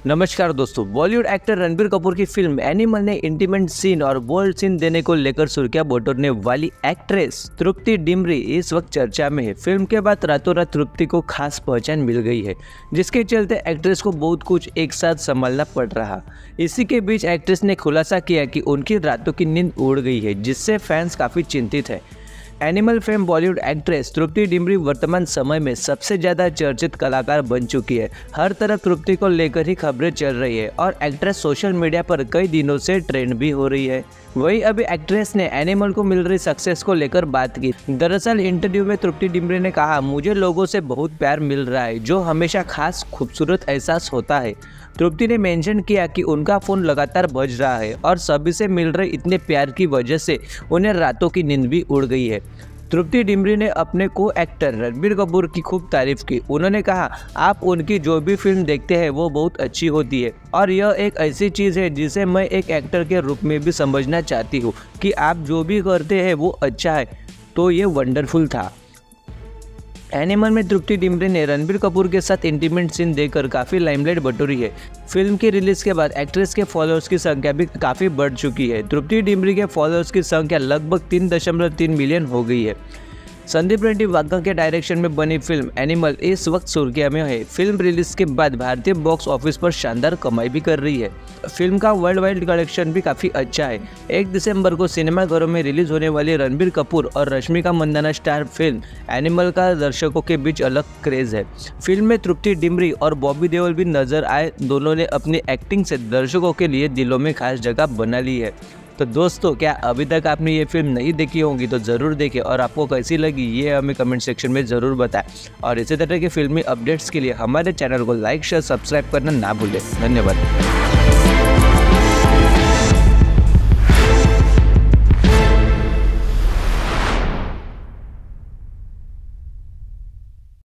नमस्कार दोस्तों, बॉलीवुड एक्टर रणबीर कपूर की फिल्म एनिमल ने इंटीमेट सीन और बोल्ड सीन देने को लेकर सुर्खियां बटोरने वाली एक्ट्रेस तृप्ति डिमरी इस वक्त चर्चा में है। फिल्म के बाद रातों रात तृप्ति को खास पहचान मिल गई है, जिसके चलते एक्ट्रेस को बहुत कुछ एक साथ संभालना पड़ रहा। इसी के बीच एक्ट्रेस ने खुलासा किया कि उनकी रातों की नींद उड़ गई है, जिससे फैंस काफ़ी चिंतित है। Animal fame Bollywood actress Tripti Dimri वर्तमान समय में सबसे ज़्यादा चर्चित कलाकार बन चुकी है। हर तरफ तृप्ति को लेकर ही खबरें चल रही है और एक्ट्रेस सोशल मीडिया पर कई दिनों से ट्रेंड भी हो रही है। वहीं अभी एक्ट्रेस ने एनिमल को मिल रही सक्सेस को लेकर बात की। दरअसल इंटरव्यू में तृप्ति डिमरी ने कहा, मुझे लोगों से बहुत प्यार मिल रहा है, जो हमेशा खास खूबसूरत एहसास होता है। तृप्ति ने मेंशन किया कि उनका फ़ोन लगातार बज रहा है और सभी से मिल रहे इतने प्यार की वजह से उन्हें रातों की नींद भी उड़ गई है। तृप्ति डिमरी ने अपने को एक्टर रणबीर कपूर की खूब तारीफ की। उन्होंने कहा, आप उनकी जो भी फिल्म देखते हैं वो बहुत अच्छी होती है और यह एक ऐसी चीज़ है जिसे मैं एक एक्टर के रूप में भी समझना चाहती हूँ कि आप जो भी करते हैं वो अच्छा है, तो ये वंडरफुल था। एनिमल में तृप्ति डिमरी ने रणबीर कपूर के साथ इंटीमेट सीन देकर काफ़ी लाइमलाइट बटोरी है। फिल्म की रिलीज के बाद एक्ट्रेस के फॉलोअर्स की संख्या भी काफ़ी बढ़ चुकी है। तृप्ति डिमरी के फॉलोअर्स की संख्या लगभग 3.3 मिलियन हो गई है। संदीप रेड्डी वाग्गा के डायरेक्शन में बनी फिल्म एनिमल इस वक्त सुर्खियों में है। फिल्म रिलीज के बाद भारतीय बॉक्स ऑफिस पर शानदार कमाई भी कर रही है। फिल्म का वर्ल्ड वाइड कलेक्शन भी काफ़ी अच्छा है। 1 दिसंबर को सिनेमाघरों में रिलीज होने वाली रणबीर कपूर और Rashmika Mandanna star film Animal का दर्शकों के बीच अलग क्रेज है। फिल्म में तृप्ति डिमरी और बॉबी देओल भी नजर आए। दोनों ने अपनी एक्टिंग से दर्शकों के लिए दिलों में खास जगह बना ली है। तो दोस्तों, क्या अभी तक आपने ये फिल्म नहीं देखी होगी तो ज़रूर देखें और आपको कैसी लगी ये हमें कमेंट सेक्शन में ज़रूर बताएं। और इसी तरह के फिल्मी अपडेट्स के लिए हमारे चैनल को लाइक शेयर सब्सक्राइब करना ना भूलें। धन्यवाद।